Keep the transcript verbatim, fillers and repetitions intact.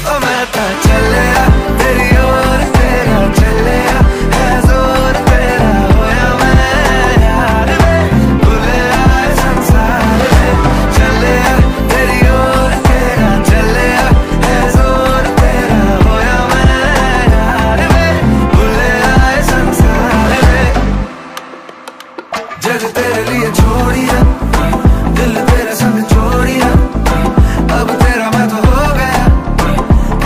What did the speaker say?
ओ मैं तो चलिया तेरी ओर, तेरा चलिया है जोर तेरा, होया मैं यार वे भुलिया संसार में। चलिया तेरी ओर, तेरा चलिया है जोर तेरा, होया मैं यार वे भुलिया संसार में। जग तेरे लिए छोड़िया